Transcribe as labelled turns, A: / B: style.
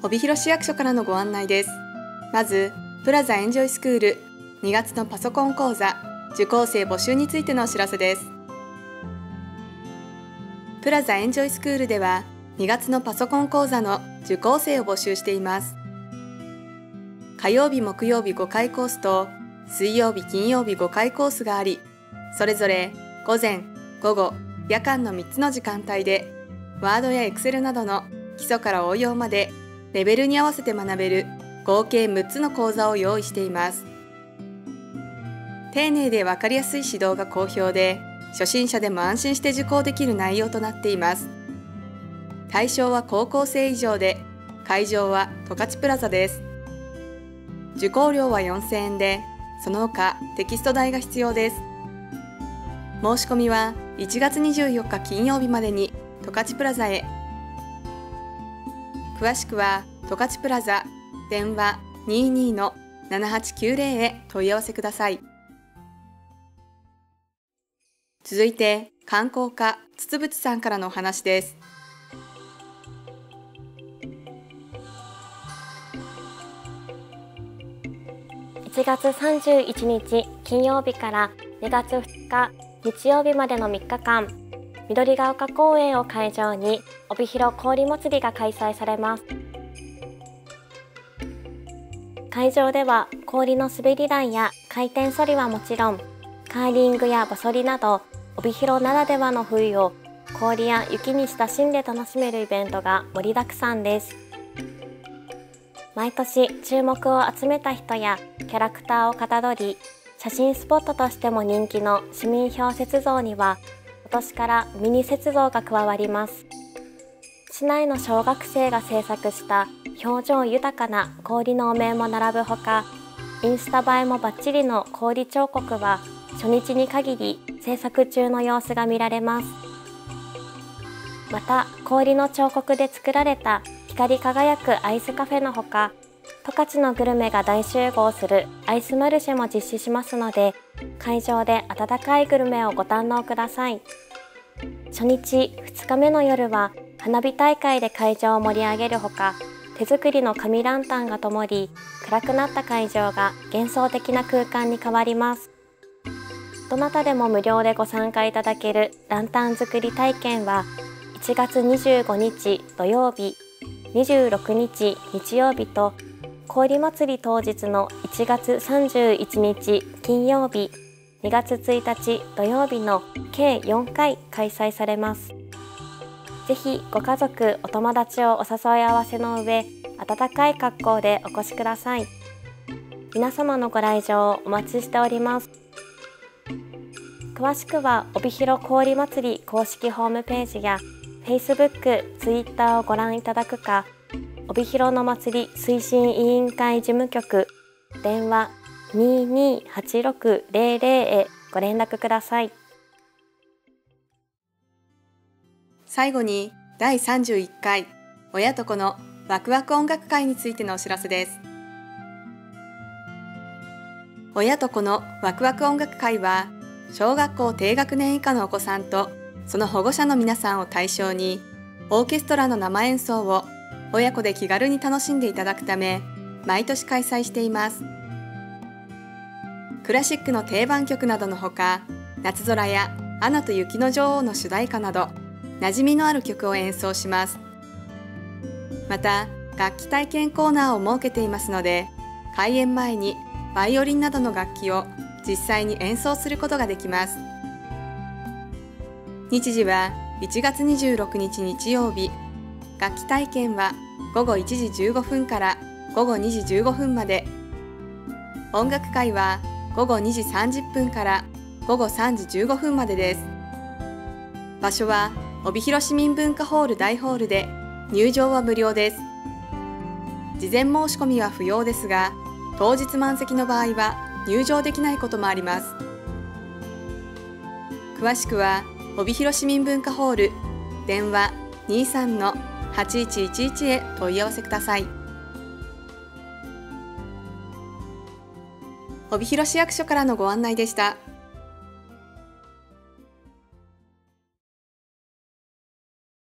A: 帯広市役所からのご案内です。まず、プラザエンジョイスクール2月のパソコン講座受講生募集についてのお知らせです。プラザエンジョイスクールでは2月のパソコン講座の受講生を募集しています。火曜日木曜日5回コースと水曜日金曜日5回コースがあり、それぞれ午前午後夜間の3つの時間帯でワードやエクセルなどの基礎から応用までレベルに合わせて学べる合計6つの講座を用意しています。丁寧で分かりやすい指導が好評で、初心者でも安心して受講できる内容となっています。対象は高校生以上で、会場は十勝プラザです。受講料は4000円で、その他テキスト代が必要です。申し込みは1月24日金曜日までに十勝プラザへ。詳しくは十勝プラザ電話 22-7890 へ問い合わせください。続いて観光課筒渕さんからのお話です。
B: 1月31日金曜日から2月2日日曜日までの3日間、緑が丘公園を会場に帯広氷まつりが開催されます。会場では氷の滑り台や回転ソリはもちろん、カーリングや馬そりなど帯広ならではの冬を氷や雪に親しんで楽しめるイベントが盛りだくさんです。毎年注目を集めた人やキャラクターをかたどり、写真スポットとしても人気の市民表雪像には今年からミニ雪像が加わります。市内の小学生が制作した表情豊かな氷のお面も並ぶほか、インスタ映えもバッチリの氷彫刻は初日に限り制作中の様子が見られます。また氷の彫刻で作られた光り輝くアイスカフェのほか、十勝のグルメが大集合するアイスマルシェも実施しますので、会場で温かいグルメをご堪能ください。初日2日目の夜は花火大会で会場を盛り上げるほか、手作りの紙ランタンが灯り、暗くなった会場が幻想的な空間に変わります。どなたでも無料でご参加いただけるランタン作り体験は1月25日土曜日、26日日曜日と氷まつり当日の1月31日金曜日、2月1日土曜日の計4回開催されます。ぜひご家族、お友達をお誘い合わせの上、温かい格好でお越しください。皆様のご来場をお待ちしております。詳しくは帯広氷まつり公式ホームページや Facebook、Twitter をご覧いただくか、帯広の祭り推進委員会事務局電話 228600 へご連絡ください。
A: 最後に第31回親と子のワクワク音楽会についてのお知らせです。親と子のワクワク音楽会は、小学校低学年以下のお子さんとその保護者の皆さんを対象に、オーケストラの生演奏を親子で気軽に楽しんでいただくため、毎年開催しています。クラシックの定番曲などのほか、夏空やアナと雪の女王の主題歌など、馴染みのある曲を演奏します。また、楽器体験コーナーを設けていますので、開演前にバイオリンなどの楽器を実際に演奏することができます。日時は1月26日日曜日。楽器体験は午後1時15分から午後2時15分まで。音楽会は午後2時30分から午後3時15分までです。場所は帯広市民文化ホール大ホールで、入場は無料です。事前申し込みは不要ですが、当日満席の場合は入場できないこともあります。詳しくは帯広市民文化ホール電話 23-8111 へ問い合わせください。帯広市役所からのご案内でした。